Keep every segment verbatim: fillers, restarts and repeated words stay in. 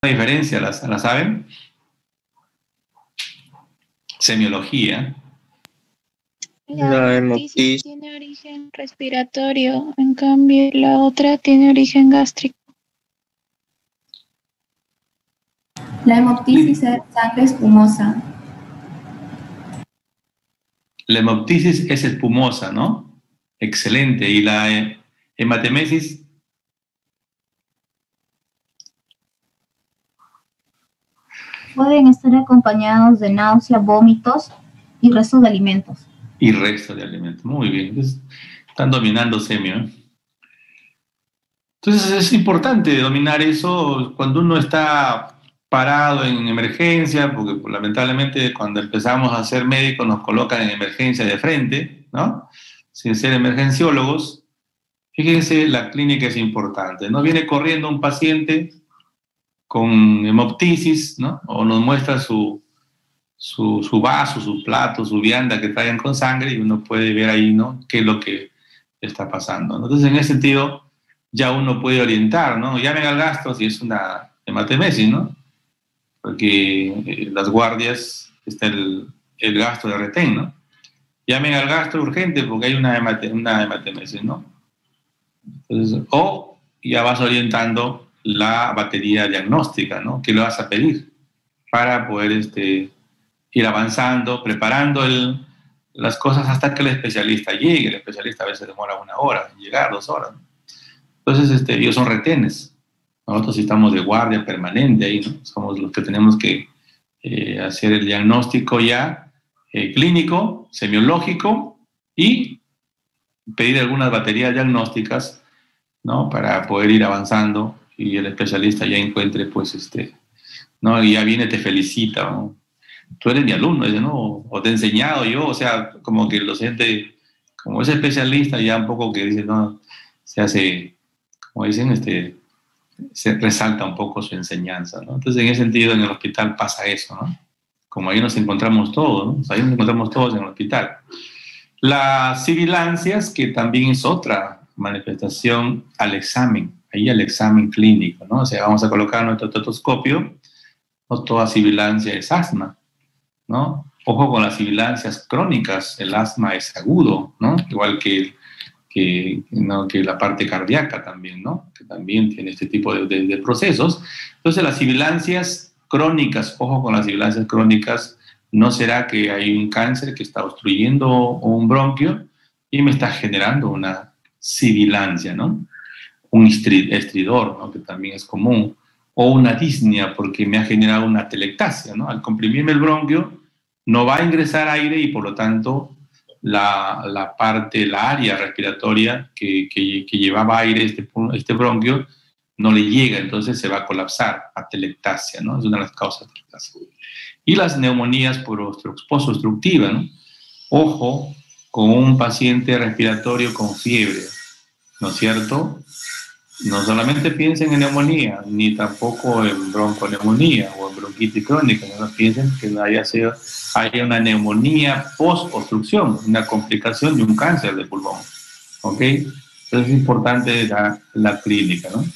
diferencia, ¿la, la saben? Semiología. La hemoptisis tiene origen respiratorio, en cambio la otra tiene origen gástrico. La hemoptisis es sangre espumosa. La hemoptisis es espumosa, ¿no? Excelente. ¿Y la hematemesis? Pueden estar acompañados de náusea, vómitos y restos de alimentos. Y resto de alimentos. Muy bien. Entonces, están dominando semio, ¿eh? Entonces es importante dominar eso cuando uno está parado en emergencia, porque pues, lamentablemente cuando empezamos a ser médicos nos colocan en emergencia de frente, ¿no? Sin ser emergenciólogos. Fíjense, la clínica es importante. No viene corriendo un paciente con hemoptisis, ¿no? O nos muestra su... Su, su vaso, su plato, su vianda que traigan con sangre y uno puede ver ahí, ¿no? Qué es lo que está pasando, ¿no? Entonces, en ese sentido, ya uno puede orientar, ¿no? Llamen al gastro si es una hematemesis, ¿no? Porque eh, las guardias está el, el gastro de retén, ¿no? Llamen al gastro urgente porque hay una, hemate, una hematemesis, ¿no? Entonces, o ya vas orientando la batería diagnóstica, ¿no? ¿Qué le vas a pedir para poder, este, ir avanzando, preparando el, las cosas hasta que el especialista llegue? El especialista a veces demora una hora en llegar, dos horas. Entonces, este, ellos son retenes. Nosotros sí estamos de guardia permanente ahí, ¿no? Somos los que tenemos que eh, hacer el diagnóstico ya eh, clínico, semiológico y pedir algunas baterías diagnósticas, ¿no? Para poder ir avanzando y el especialista ya encuentre, pues, este, ¿no? Y ya viene, te felicita, ¿no? Tú eres mi alumno, ¿no? O te he enseñado yo, o sea, como que el docente, como es especialista, ya un poco que dice, no, se hace, como dicen, este, se resalta un poco su enseñanza, ¿no? Entonces, en ese sentido, en el hospital pasa eso, ¿no? Como ahí nos encontramos todos, ¿no? Ahí nos encontramos todos en el hospital. Las sibilancias, que también es otra manifestación al examen, ahí al examen clínico, ¿no? O sea, vamos a colocar nuestro estetoscopio, no toda sibilancia es asma, ¿no? Ojo con las sibilancias crónicas, el asma es agudo, ¿no? Igual que, que, ¿no? que la parte cardíaca también, ¿no? Que también tiene este tipo de, de, de procesos. Entonces, las sibilancias crónicas, ojo con las sibilancias crónicas, no será que hay un cáncer que está obstruyendo un bronquio y me está generando una sibilancia, ¿no? Un estridor, ¿no? Que también es común, o una disnea porque me ha generado una telectasia, ¿no? Al comprimirme el bronquio no va a ingresar aire y por lo tanto la, la parte, la área respiratoria que, que, que llevaba aire este, este bronquio no le llega, entonces se va a colapsar, atelectasia, ¿no? Es una de las causas de atelectasia. Y las neumonías por posobstructiva, ¿no? Ojo con un paciente respiratorio con fiebre, ¿no es cierto? No solamente piensen en neumonía, ni tampoco en bronconeumonía o en bronquitis crónica, no piensen que haya, sido, haya una neumonía post-obstrucción, una complicación de un cáncer de pulmón, ¿ok? Entonces es importante la, la clínica, ¿no?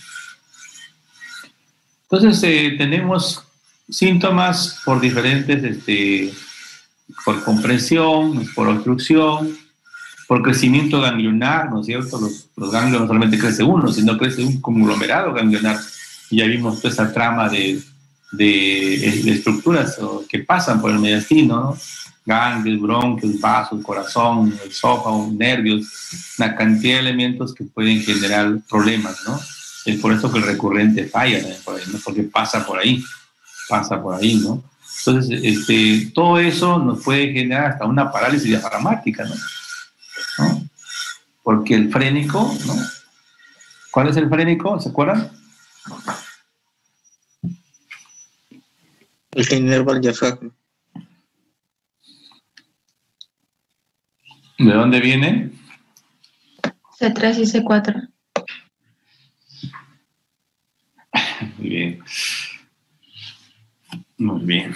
Entonces eh, tenemos síntomas por diferentes, este, por compresión, por obstrucción, por crecimiento ganglionar, ¿no es cierto? Los, los ganglios no solamente crece uno, sino crece un conglomerado ganglionar. Y ya vimos toda esa trama de, de, de estructuras que pasan por el mediastino, ¿no? Ganglios, bronquios, vasos, corazón, el esófago, nervios, una cantidad de elementos que pueden generar problemas, ¿no? Es por eso que el recurrente falla también por ahí, ¿no? Porque pasa por ahí, pasa por ahí, ¿no? Entonces, este, todo eso nos puede generar hasta una parálisis diafragmática, ¿no? ¿No? Porque el frénico, ¿no? ¿Cuál es el frénico? ¿Se acuerdan? El que inerva el diafragma. ¿De dónde viene? C tres y C cuatro. Muy bien. Muy bien.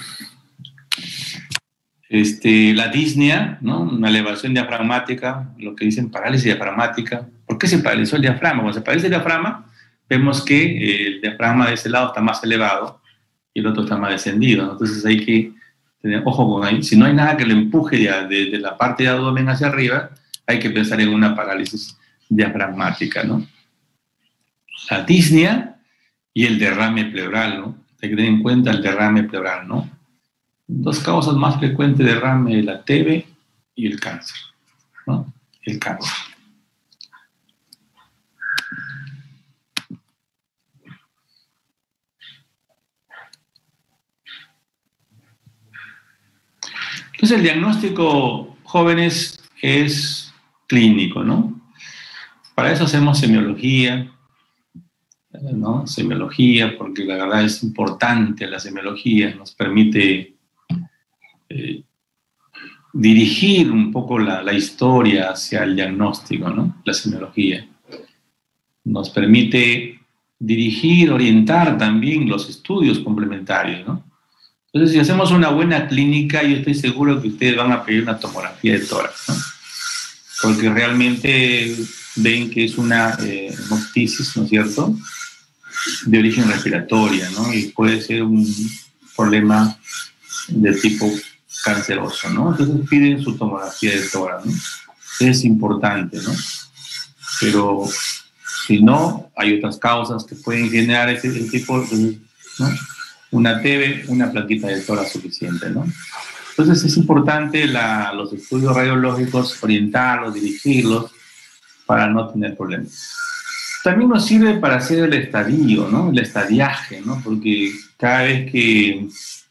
Este, la disnea, ¿no? Una elevación diafragmática, lo que dicen parálisis diafragmática. ¿Por qué se paralizó el diafragma? Cuando se paraliza el diafragma, vemos que el diafragma de ese lado está más elevado y el otro está más descendido, ¿no? Entonces hay que tener ojo con ahí. Si no hay nada que lo empuje de, de, de la parte de abdomen hacia arriba, hay que pensar en una parálisis diafragmática, ¿no? La disnea y el derrame pleural, ¿no? Hay que tener en cuenta el derrame pleural, ¿no? Dos causas más frecuentes de derrame, la T B y el cáncer, ¿no? El cáncer. Entonces el diagnóstico, jóvenes, es clínico, ¿no? Para eso hacemos semiología, ¿no? Semiología, porque la verdad es importante la semiología, nos permite eh, dirigir un poco la, la historia hacia el diagnóstico, ¿no? La semiología. Nos permite dirigir, orientar también los estudios complementarios, ¿no? Entonces, si hacemos una buena clínica, yo estoy seguro que ustedes van a pedir una tomografía de tórax, ¿no? Porque realmente ven que es una eh, hemoptisis, ¿no es cierto?, de origen respiratoria, ¿no? Y puede ser un problema de tipo canceroso, ¿no? Entonces piden su tomografía de tórax, ¿no? Es importante, ¿no? Pero si no, hay otras causas que pueden generar ese, ese tipo de, ¿no? Una T B, una plaquita de tórax suficiente, ¿no? Entonces es importante la, los estudios radiológicos, orientarlos, dirigirlos, para no tener problemas. También nos sirve para hacer el estadio, ¿no? El estadiaje, ¿no? Porque cada vez que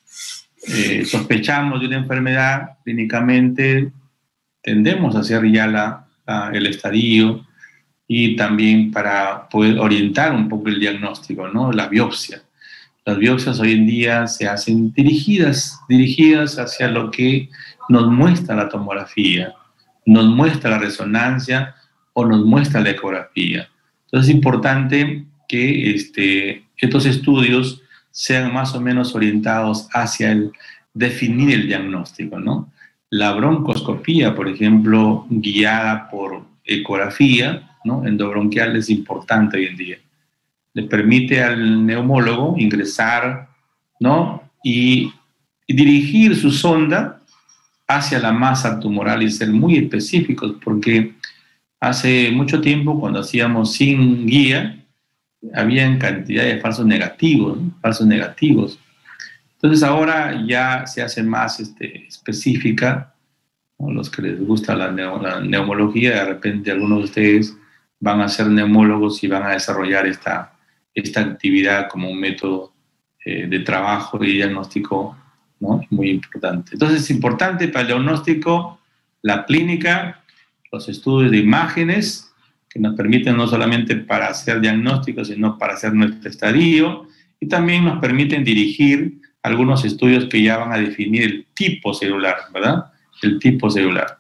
eh, sospechamos de una enfermedad, clínicamente tendemos a hacer ya la, la, el estadio, y también para poder orientar un poco el diagnóstico, ¿no? La biopsia. Las biopsias hoy en día se hacen dirigidas, dirigidas hacia lo que nos muestra la tomografía, nos muestra la resonancia o nos muestra la ecografía. Entonces es importante que este, estos estudios sean más o menos orientados hacia el definir el diagnóstico, ¿no? La broncoscopía, por ejemplo, guiada por ecografía, ¿no? Endobronquial, es importante hoy en día. Le permite al neumólogo ingresar, ¿no? Y, y dirigir su sonda hacia la masa tumoral y ser muy específicos, porque hace mucho tiempo, cuando hacíamos sin guía, había cantidad de falsos negativos, ¿no? Falsos negativos. Entonces ahora ya se hace más este, específica, ¿no? Los que les gusta la, neo, la neumología, de repente algunos de ustedes van a ser neumólogos y van a desarrollar esta, esta actividad como un método eh, de trabajo y diagnóstico, ¿no? Muy importante. Entonces es importante para el diagnóstico la clínica, los estudios de imágenes, que nos permiten no solamente para hacer diagnósticos, sino para hacer nuestro estadio, y también nos permiten dirigir algunos estudios que ya van a definir el tipo celular, ¿verdad? El tipo celular.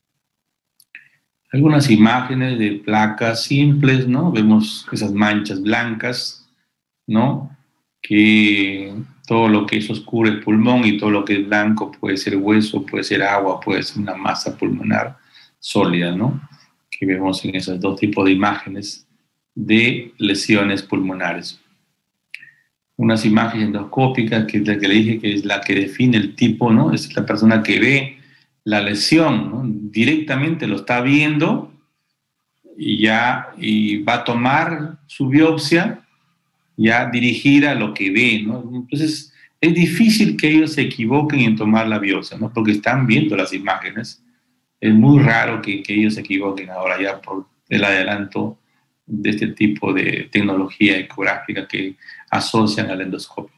Algunas imágenes de placas simples, ¿no? Vemos esas manchas blancas, ¿no? Que todo lo que es oscuro es pulmón y todo lo que es blanco puede ser hueso, puede ser agua, puede ser una masa pulmonar sólida, ¿no? Que vemos en esos dos tipos de imágenes de lesiones pulmonares. Unas imágenes endoscópicas, que es la que le dije que es la que define el tipo, ¿no? Es la persona que ve la lesión, ¿no? Directamente lo está viendo y ya y va a tomar su biopsia ya dirigida a lo que ve, ¿no? Entonces es difícil que ellos se equivoquen en tomar la biopsia, ¿no? Porque están viendo las imágenes. Es muy raro que, que ellos se equivoquen ahora ya por el adelanto de este tipo de tecnología ecográfica que asocian al endoscopio.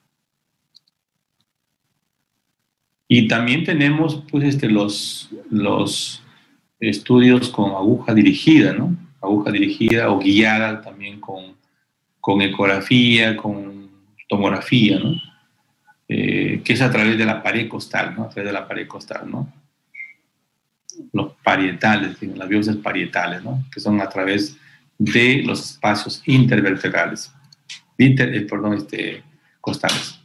Y también tenemos pues, este, los, los estudios con aguja dirigida, ¿no? Aguja dirigida o guiada también con, con ecografía, con tomografía, ¿no? Eh, que es a través de la pared costal, ¿no? A través de la pared costal, ¿no? Los parietales, las biopsias parietales, ¿no? Que son a través de los espacios intervertebrales, inter, eh, perdón, este, costales.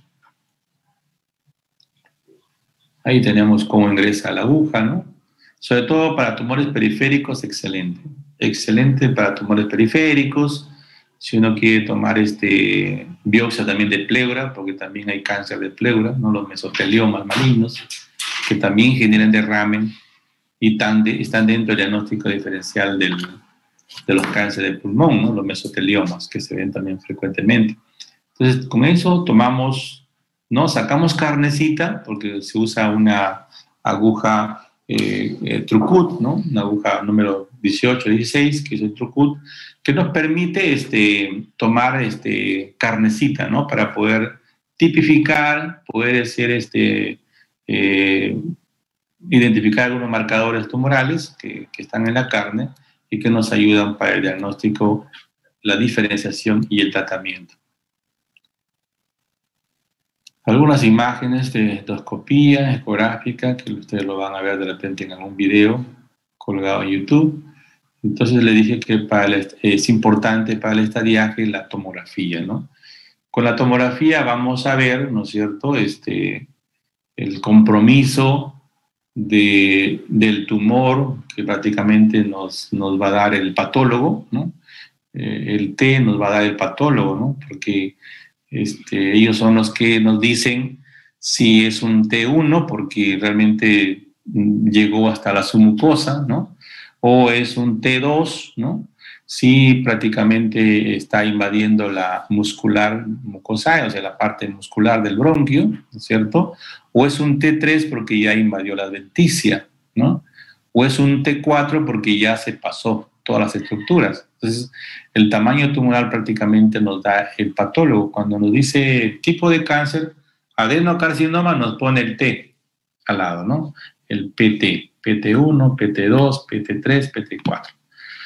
Ahí tenemos cómo ingresa la aguja, ¿no? Sobre todo para tumores periféricos, excelente. Excelente para tumores periféricos, Si uno quiere tomar este, biopsia también de pleura, porque también hay cáncer de pleura, ¿no? Los mesoteliomas malignos, que también generan derrame y tan de, están dentro del diagnóstico diferencial del, de los cánceres de pulmón, ¿no? Los mesoteliomas, que se ven también frecuentemente. Entonces, con eso tomamos, ¿no? Sacamos carnecita, porque se usa una aguja eh, eh, Trucut, ¿no? Una aguja número dieciocho, dieciséis, que es el Trucut, que nos permite este, tomar este, carnecita, ¿no? Para poder tipificar, poder hacer este, eh, identificar algunos marcadores tumorales que, que están en la carne y que nos ayudan para el diagnóstico, la diferenciación y el tratamiento. Algunas imágenes de endoscopía ecográfica que ustedes lo van a ver de repente en algún video colgado en YouTube. Entonces le dije que para el, es importante para el estadiaje la tomografía, ¿no? Con la tomografía vamos a ver, ¿no es cierto?, este, el compromiso de, del tumor que prácticamente nos, nos va a dar el patólogo, ¿no? Eh, el T nos va a dar el patólogo, ¿no? Porque este, ellos son los que nos dicen si es un T uno, porque realmente llegó hasta la submucosa, ¿no? O es un T dos, ¿no? Si prácticamente está invadiendo la muscular mucosa, o sea, la parte muscular del bronquio, ¿no es cierto? O es un T tres porque ya invadió la adventicia, ¿no? O es un T cuatro porque ya se pasó todas las estructuras. Entonces, el tamaño tumoral prácticamente nos da el patólogo. Cuando nos dice tipo de cáncer, adenocarcinoma, nos pone el T al lado, ¿no? El P T, P T uno, P T dos, P T tres, P T cuatro.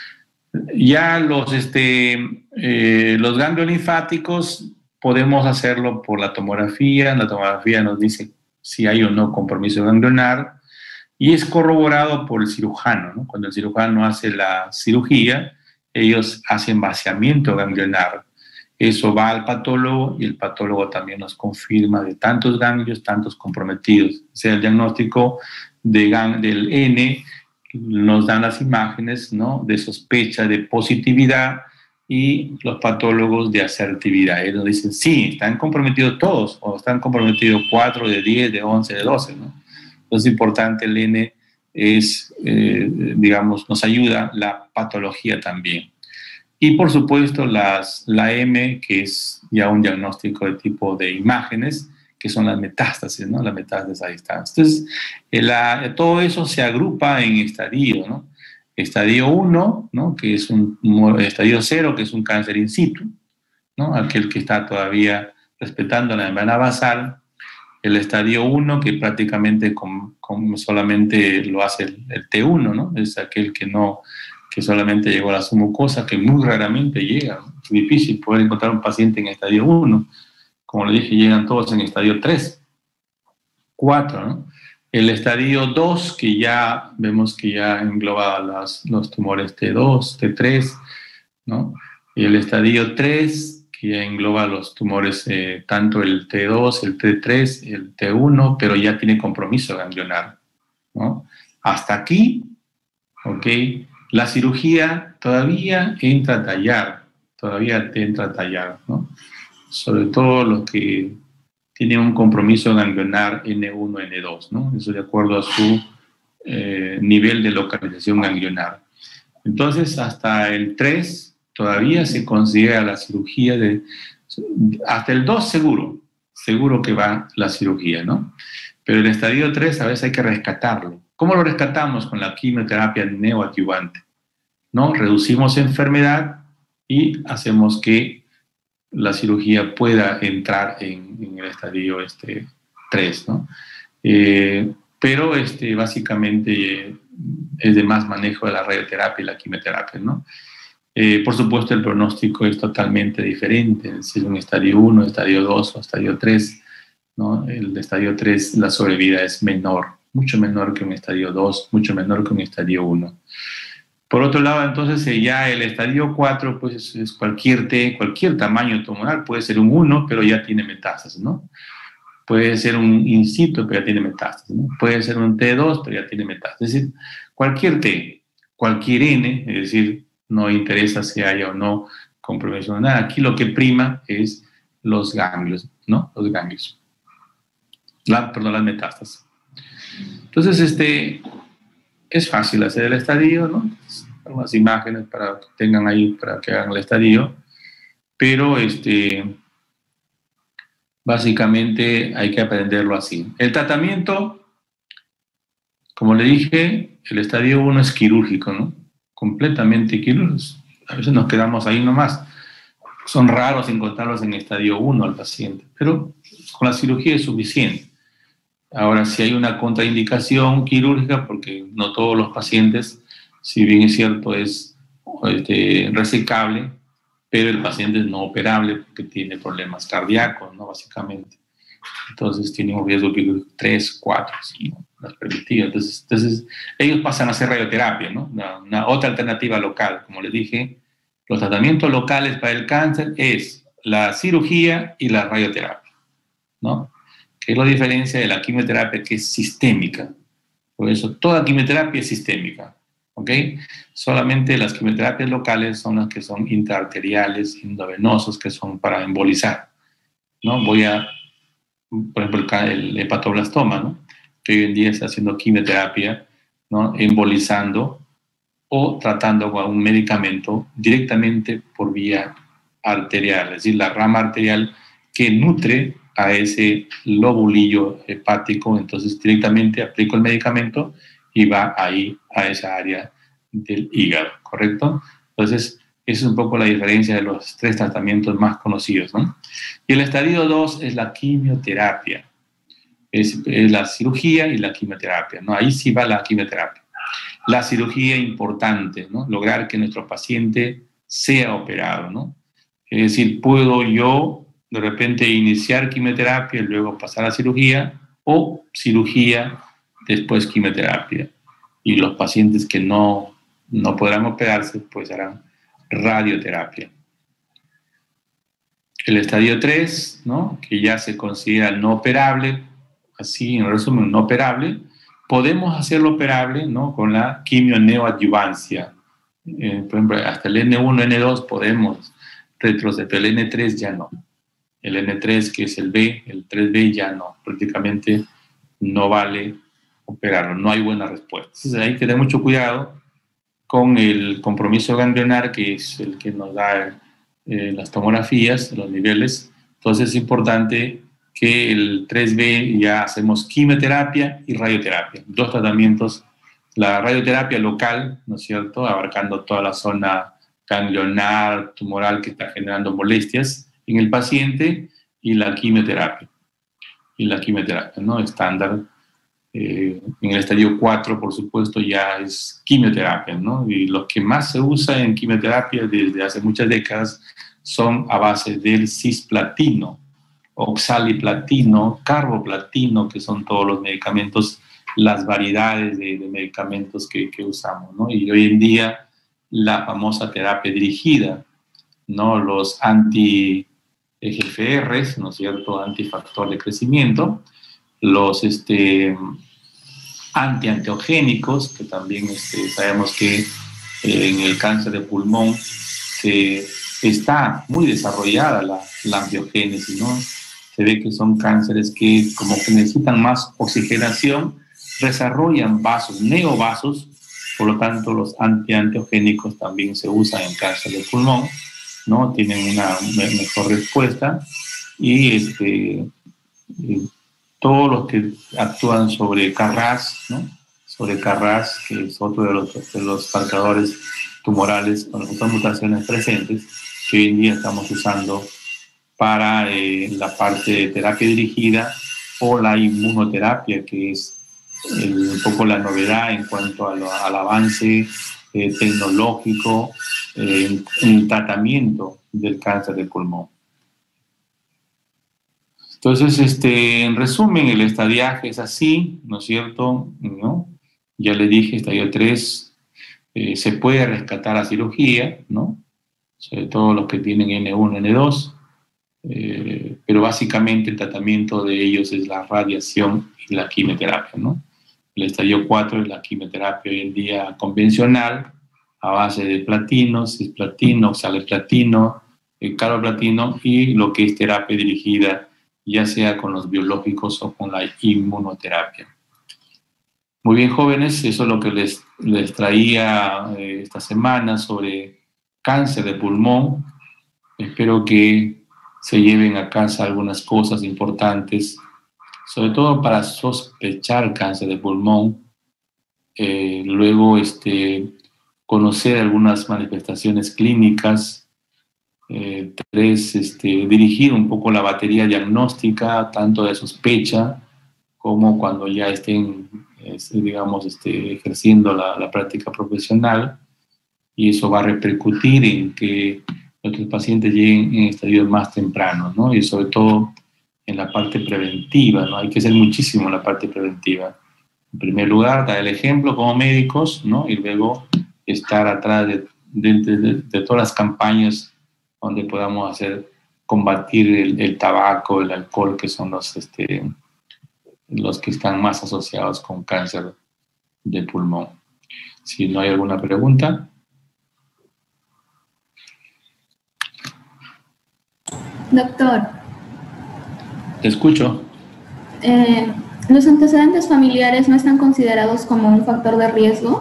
Ya los, este, eh, los ganglios linfáticos podemos hacerlo por la tomografía. La tomografía nos dice si hay o no compromiso ganglionar y es corroborado por el cirujano, ¿no? Cuando el cirujano hace la cirugía, ellos hacen vaciamiento ganglionar. Eso va al patólogo y el patólogo también nos confirma de tantos ganglios, tantos comprometidos. O sea, el diagnóstico de gang del N nos dan las imágenes, ¿no?, de sospecha de positividad y los patólogos de asertividad. Ellos dicen, sí, están comprometidos todos, o están comprometidos cuatro de diez, de once, de doce, ¿no? Entonces, importante, el N es, eh, digamos, nos ayuda la patología también. Y, por supuesto, las, la M, que es ya un diagnóstico de tipo de imágenes, que son las metástasis, ¿no? Las metástasis a distancia. Entonces, la, todo eso se agrupa en estadio, ¿no? Estadio uno, ¿no?, que es un, estadio cero, que es un cáncer in situ, ¿no?, aquel que está todavía respetando la membrana basal. El estadio uno, que prácticamente con, con solamente lo hace el, el T uno, ¿no? Es aquel que no, que solamente llegó a la submucosa, que muy raramente llega, ¿no? Es difícil poder encontrar un paciente en estadio uno. Como le dije, llegan todos en estadio tres, cuatro, ¿no? El estadio dos, que ya vemos que ya engloba las, los tumores T dos, T tres, ¿no? Y el estadio tres, que ya engloba los tumores, eh, tanto el T dos, el T tres, el T uno, pero ya tiene compromiso ganglionar, ¿no? Hasta aquí, ¿ok? La cirugía todavía entra a tallar, todavía te entra a tallar, ¿no? Sobre todo los que tienen un compromiso ganglionar N uno, N dos, ¿no? Eso de acuerdo a su eh, nivel de localización ganglionar. Entonces, hasta el tres todavía se considera la cirugía de... Hasta el dos seguro, seguro que va la cirugía, ¿no? Pero el estadio tres a veces hay que rescatarlo. ¿Cómo lo rescatamos? Con la quimioterapia neoadyuvante, ¿no? Reducimos enfermedad y hacemos que la cirugía pueda entrar en, en el estadio este, tres, ¿no? Eh, pero este, básicamente eh, es de más manejo de la radioterapia y la quimioterapia, ¿no? Eh, por supuesto, el pronóstico es totalmente diferente, es decir, un estadio uno, estadio dos o estadio tres, ¿no? El estadio tres, la sobrevida es menor, mucho menor que un estadio dos, mucho menor que un estadio uno. Por otro lado, entonces, ya el estadio cuatro, pues es, es cualquier T, cualquier tamaño tumoral, puede ser un uno, pero ya tiene metástasis, ¿no? Puede ser un in situ, pero ya tiene metástasis, ¿no? Puede ser un T dos, pero ya tiene metástasis. Es decir, cualquier T, cualquier N, es decir, no interesa si haya o no compromiso. Nada, aquí lo que prima es los ganglios, ¿no? Los ganglios. La, perdón, las metástasis. Entonces, este, es fácil hacer el estadio, ¿no? Algunas imágenes para que tengan ahí, para que hagan el estadio, pero este, básicamente hay que aprenderlo así. El tratamiento, como le dije, el estadio uno es quirúrgico, ¿no? Completamente quirúrgico. A veces nos quedamos ahí nomás. Son raros encontrarlos en estadio uno al paciente, pero con la cirugía es suficiente. Ahora, si hay una contraindicación quirúrgica, porque no todos los pacientes, si bien es cierto, es este, resecable, pero el paciente es no operable porque tiene problemas cardíacos, ¿no? Básicamente. Entonces, tiene un riesgo quirúrgico tres, cuatro, ¿no? Las permitidas. Entonces, entonces, ellos pasan a hacer radioterapia, ¿no? Una, una otra alternativa local. Como les dije, los tratamientos locales para el cáncer es la cirugía y la radioterapia, ¿no? Que es la diferencia de la quimioterapia, que es sistémica. Por eso, toda quimioterapia es sistémica, ¿ok? Solamente las quimioterapias locales son las que son intraarteriales, endovenosos, que son para embolizar, ¿no? Voy a, por ejemplo, el, el hepatoblastoma, ¿no? Que hoy en día está haciendo quimioterapia, ¿no? Embolizando o tratando con un medicamento directamente por vía arterial, es decir, la rama arterial que nutre a ese lobulillo hepático, entonces directamente aplico el medicamento y va ahí a esa área del hígado, ¿correcto? Entonces, esa es un poco la diferencia de los tres tratamientos más conocidos, ¿no? Y el estadio dos es la quimioterapia, es, es la cirugía y la quimioterapia, ¿no? Ahí sí va la quimioterapia. La cirugía importante, ¿no? Lograr que nuestro paciente sea operado, ¿no? Es decir, puedo yo de repente iniciar quimioterapia y luego pasar a cirugía, o cirugía, después quimioterapia. Y los pacientes que no, no podrán operarse, pues harán radioterapia. El estadio tres, ¿no? Que ya se considera no operable, así en resumen, no operable, podemos hacerlo operable, ¿no? Con la quimioneoadjuvancia. Eh, por ejemplo, hasta el ene uno, ene dos podemos retroceder, pero el ene tres ya no. El ene tres, que es el B, el tres B ya no, prácticamente no vale operarlo, no hay buena respuesta. Entonces hay que tener mucho cuidado con el compromiso ganglionar, que es el que nos da eh, las tomografías, los niveles. Entonces es importante que el tres B ya hacemos quimioterapia y radioterapia, dos tratamientos, la radioterapia local, ¿no es cierto?, abarcando toda la zona ganglionar, tumoral que está generando molestias en el paciente, y la quimioterapia, y la quimioterapia, ¿no? Estándar. Eh, en el estadio cuatro, por supuesto, ya es quimioterapia, ¿no? Y lo que más se usa en quimioterapia desde hace muchas décadas son a base del cisplatino, oxaliplatino, carboplatino, que son todos los medicamentos, las variedades de, de medicamentos que, que usamos, ¿no? Y hoy en día la famosa terapia dirigida, ¿no? Los anti-G F Rs, ¿no es cierto?, antifactor de crecimiento, los este, antiangiogénicos, que también este, sabemos que eh, en el cáncer de pulmón se, está muy desarrollada la, la angiogénesis, ¿no? Se ve que son cánceres que como que necesitan más oxigenación, desarrollan vasos, neovasos, por lo tanto los antiangiogénicos también se usan en cáncer de pulmón, ¿no? Tienen una mejor respuesta, y este, todos los que actúan sobre C A R A S, ¿no? Sobre C A R A S, que es otro de los, de los marcadores tumorales con las mutaciones presentes, que hoy en día estamos usando para eh, la parte de terapia dirigida o la inmunoterapia, que es el, un poco la novedad en cuanto a lo, al avance eh, tecnológico eh, en el tratamiento del cáncer de pulmón. Entonces, este, en resumen, el estadiaje es así, ¿no es cierto? ¿No? Ya le dije, estadio tres, eh, se puede rescatar a cirugía, ¿no? Sobre todo los que tienen ene uno, ene dos, eh, pero básicamente el tratamiento de ellos es la radiación y la quimioterapia, ¿no? El estadio cuatro es la quimioterapia hoy en día convencional, a base de platino, cisplatino, oxaliplatino, eh, carboplatino, y lo que es terapia dirigida, ya sea con los biológicos o con la inmunoterapia. Muy bien, jóvenes, eso es lo que les, les traía eh, esta semana sobre cáncer de pulmón. Espero que se lleven a casa algunas cosas importantes, sobre todo para sospechar cáncer de pulmón. Eh, luego, este, conocer algunas manifestaciones clínicas. Eh, tres, este, dirigir un poco la batería diagnóstica, tanto de sospecha como cuando ya estén, este, digamos, este, ejerciendo la, la práctica profesional, y eso va a repercutir en que nuestros pacientes lleguen en estadios más tempranos, ¿no? Y sobre todo en la parte preventiva, ¿no? Hay que hacer muchísimo en la parte preventiva. En primer lugar, dar el ejemplo como médicos, ¿no? Y luego estar atrás de, de, de, de todas las campañas donde podamos hacer, combatir el, el tabaco, el alcohol, que son los, este, los que están más asociados con cáncer de pulmón. Si no hay alguna pregunta. Doctor. Te escucho. Eh, ¿Los antecedentes familiares no están considerados como un factor de riesgo?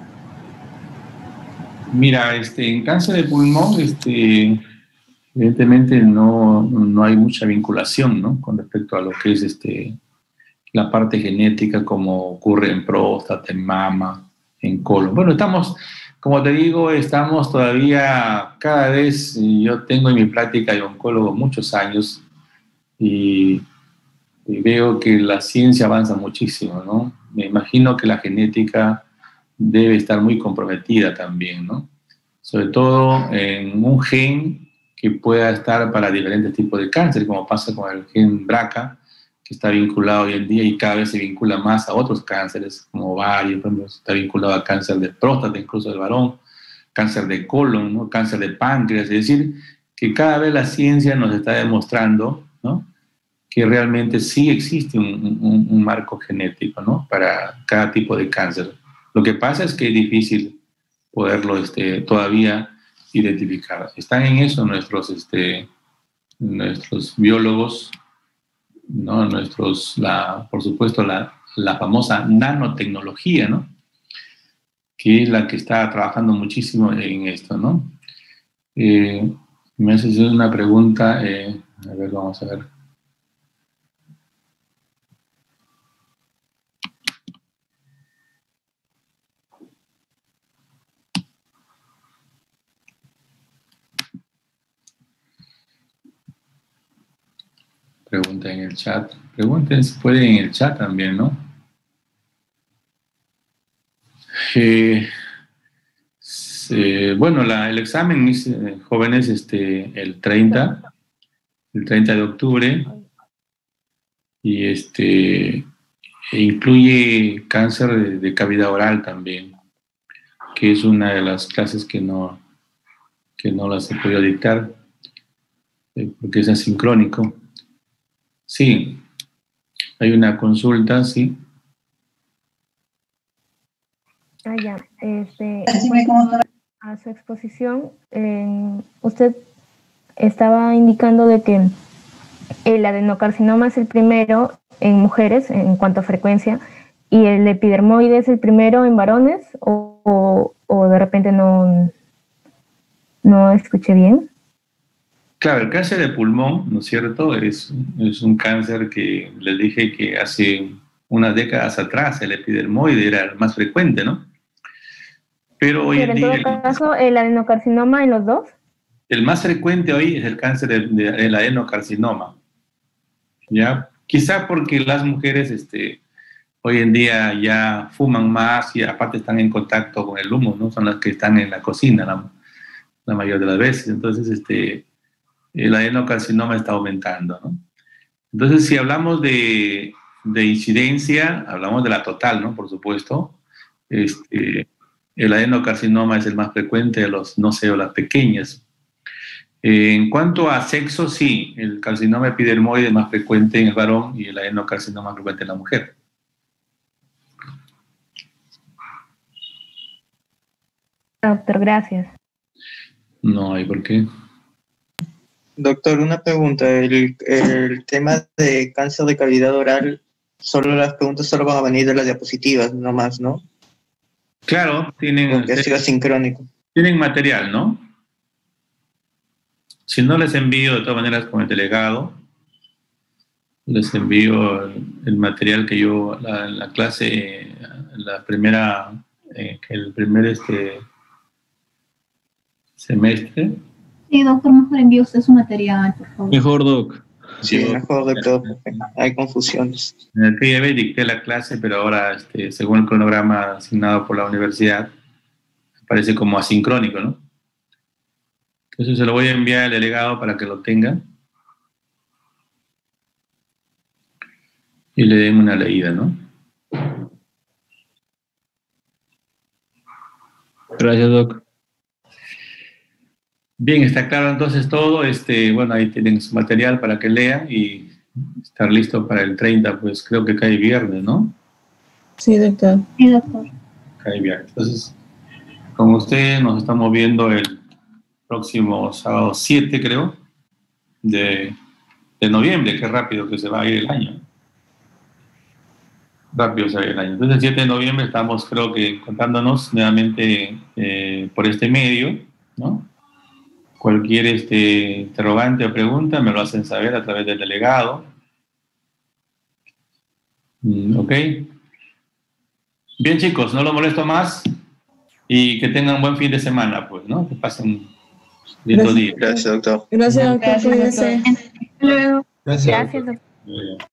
Mira, este, en cáncer de pulmón, este, evidentemente no, no hay mucha vinculación, ¿no? Con respecto a lo que es este, la parte genética, como ocurre en próstata, en mama, en colon. Bueno, estamos, como te digo, estamos todavía cada vez, yo tengo en mi práctica de oncólogo muchos años y, y veo que la ciencia avanza muchísimo, ¿no? Me imagino que la genética debe estar muy comprometida también, ¿no? Sobre todo en un gen que pueda estar para diferentes tipos de cáncer, como pasa con el gen B R C A, que está vinculado hoy en día y cada vez se vincula más a otros cánceres, como ovario, por ejemplo, está vinculado a cáncer de próstata, incluso del varón, cáncer de colon, ¿no? Cáncer de páncreas. Es decir, que cada vez la ciencia nos está demostrando, ¿no?, que realmente sí existe un, un, un marco genético, ¿no?, para cada tipo de cáncer. Lo que pasa es que es difícil poderlo este, todavía identificar. Están en eso nuestros, este, nuestros biólogos, ¿no? Nuestros, la, por supuesto, la, la famosa nanotecnología, ¿no?, que es la que está trabajando muchísimo en esto, ¿no? Eh, me haces una pregunta, eh, a ver, vamos a ver. Pregunta en el chat. Pregunten si pueden en el chat también, ¿no? Eh, eh, bueno, la, el examen, mis eh, jóvenes, este, el treinta, el treinta de octubre, y este, incluye cáncer de, de cavidad oral también, que es una de las clases que no, que no las he podido dictar, eh, porque es asincrónico. Sí, hay una consulta, sí. Ah, ya. Este, a su exposición, eh, usted estaba indicando de que el adenocarcinoma es el primero en mujeres en cuanto a frecuencia y el epidermoide es el primero en varones, o, o, o de repente no, no escuché bien. Claro, el cáncer de pulmón, ¿no es cierto?, es, es un cáncer que les dije que hace unas décadas atrás el epidermoide era el más frecuente, ¿no? Pero hoy Pero en en día... todo caso, ¿el adenocarcinoma en los dos? El más frecuente hoy es el cáncer del de, de adenocarcinoma, ¿ya? Quizá porque las mujeres este, hoy en día ya fuman más y aparte están en contacto con el humo, ¿no? Son las que están en la cocina la, la mayor de las veces. Entonces, este... el adenocarcinoma está aumentando, ¿no? Entonces, si hablamos de, de incidencia, hablamos de la total, ¿no? Por supuesto. Este, el adenocarcinoma es el más frecuente de los no células pequeñas. Eh, en cuanto a sexo, sí, el carcinoma epidermoide es más frecuente en el varón y el adenocarcinoma más frecuente en la mujer. Doctor, gracias. No hay por qué. Doctor, una pregunta. El, el tema de cáncer de cavidad oral, solo las preguntas solo van a venir de las diapositivas, no más, ¿no? Claro, tienen, Porque ha sido asincrónico. Tienen material, ¿no? Si no les envío de todas maneras con el delegado, les envío el, el material que yo, la, la clase, la primera, eh, el primer este semestre. Sí, doctor, mejor envíe usted su material, por favor. Mejor, doc. Sí, mejor, doctor, porque hay confusiones. En aquella vez dicté la clase, pero ahora, este, según el cronograma asignado por la universidad, parece como asincrónico, ¿no? Entonces se lo voy a enviar al delegado para que lo tenga y le den una leída, ¿no? Gracias, doc. Bien, está claro entonces todo. Este, bueno, ahí tienen su material para que lean y estar listo para el treinta, pues creo que cae viernes, ¿no? Sí, doctor. Sí, doctor. Cae viernes. Entonces, con ustedes nos estamos viendo el próximo sábado siete, creo, de, de noviembre. Qué rápido que se va a ir el año. Rápido se va a ir el año. Entonces, el siete de noviembre estamos, creo que, encontrándonos nuevamente eh, por este medio, ¿no? Cualquier este, interrogante o pregunta me lo hacen saber a través del delegado. Mm, ok. Bien, chicos, no los molesto más y que tengan buen fin de semana, pues, ¿no? Que pasen lindo día. Gracias, doctor. Gracias, doctor. Cuídese. Hasta luego. Gracias. Gracias, doctor. Bien.